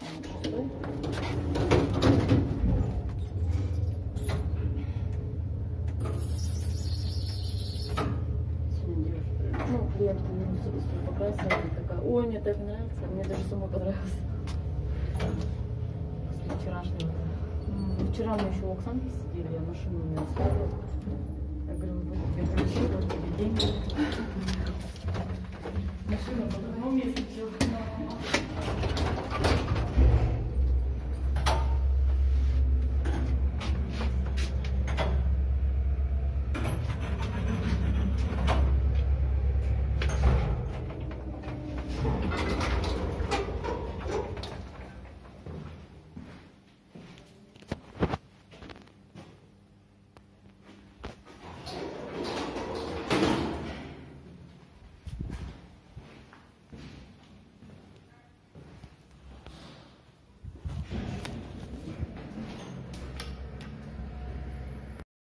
Ну, клиент покрасила, такая, ой, мне так нравится, мне даже самой понравилось. После вчерашнего. Вчера мы еще в Оксанке сидели, я машину не оставила. Я говорю, вот тебе ключи, вот тебе деньги. Машина в одном месте.